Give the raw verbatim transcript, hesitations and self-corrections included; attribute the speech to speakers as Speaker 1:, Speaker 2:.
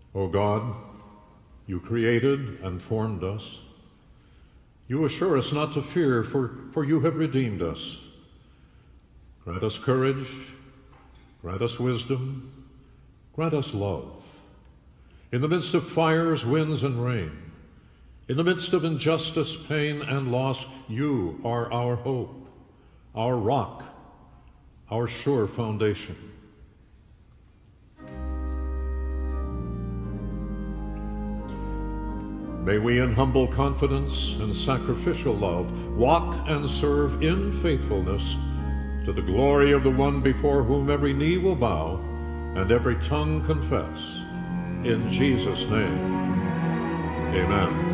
Speaker 1: O God, you created and formed us. You assure us not to fear, for, for you have redeemed us. Grant us courage, grant us wisdom, grant us love. In the midst of fires, winds, and rain, in the midst of injustice, pain, and loss, you are our hope, our rock, our sure foundation. May we in humble confidence and sacrificial love walk and serve in faithfulness to the glory of the one before whom every knee will bow and every tongue confess. In Jesus' name, amen.